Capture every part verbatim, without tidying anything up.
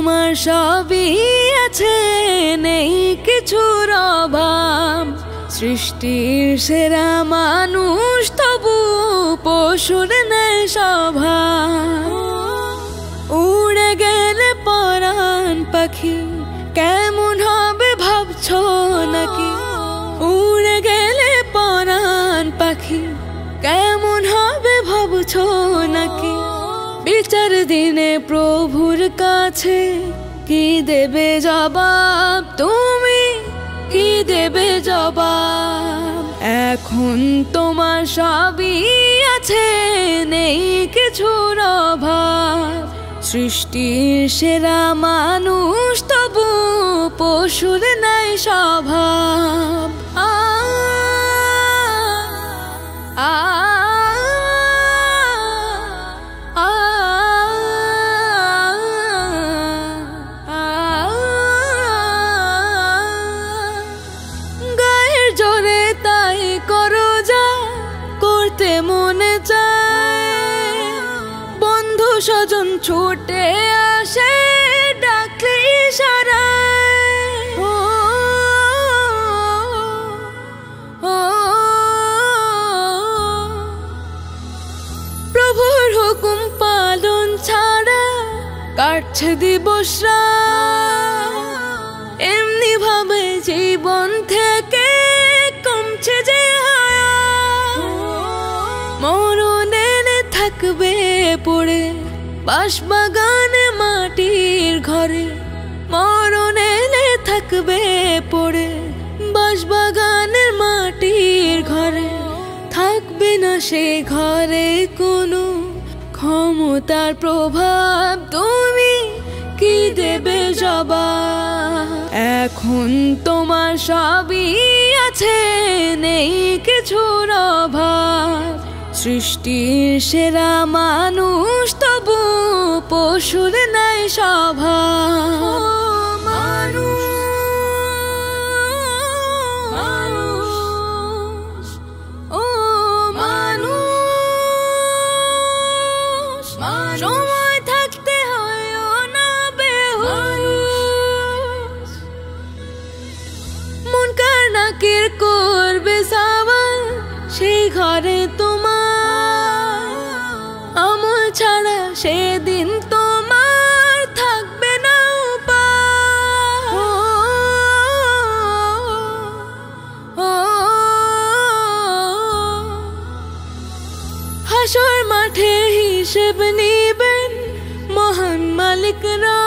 তোমার সবই আছে, নেই কিছুর অভাব। সৃষ্টির সেরা মানুষ তবু পশুর ন্যায় স্বভাব। উড়ে গেলে পরাণ পাখি কেমন হবে ভাবছো নাকি? উড়ে গেলে পরাণ পাখি কেমন হবে ভাবছো নাকি? বিচার দিনে প্রভুর কাছে কি দেবে জবাব তুমি? কি দেবে জবাব? এখন তোমার সবই আছে, নেই কিছুর অভাব। সৃষ্টির সেরা মানুষ তবু পশুর নাই স্বভাব। আ আ মনে চায় বন্ধু স্বজন ছুটে আসে ডাকলে ইশারায়। ও ও প্রভুর হুকুম পালন ছাড়া কাটছে দিবস রাত। এমনি ভাবে জীবন থেকে কমছে যে মরণ এনে থাকবে পড়ে বাঁশবাগানে মাটির ঘরে। মরণ এনে থাকবে পড়ে বাঁশবাগানের মাটির ঘরে। থাকবে না সে ঘরে কোনো ক্ষমতার প্রভাব। তুমি কি দেবে জবাব? এখন তোমার সবই আছে, নেই কিছুর অভাব। সৃষ্টির সেরা মানুষ তবু পশুর নাই স্বভাব। মানুষ মানুষ ও মানুষ সময় থাকতে হয় না বেহুশ। মন কার নাকের করবে সাবান সেই ঘরে তোমার আমল ছাড়া সেদিন তোমার থাকবে না উপায়। হাসর মাঠে হিসেব নিবেন মহান মালিকরা।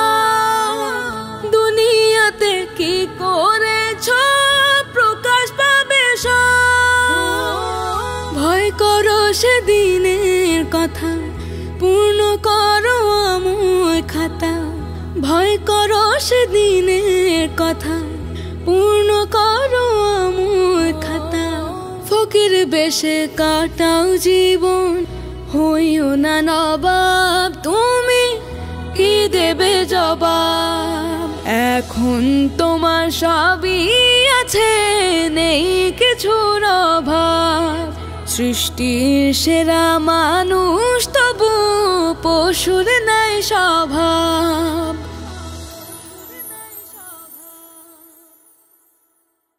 দুনিয়াতে কি করেছ প্রকাশ পাবে সব। ভয় করো সেদিনের কথা, পূর্ণ করো আমল খাতা। ভয় করো সেদিনের কথা, পূর্ণ করো আমল খাতা। ফকির বেশে কাটাও জীবন, হইও না নবাব। তুমি কি দেবে জবাব? এখন তোমার সবই আছে, নেই কিছুর অভাব। সৃষ্টির সেরা মানুষ তবু পশুর নাই স্বভাব।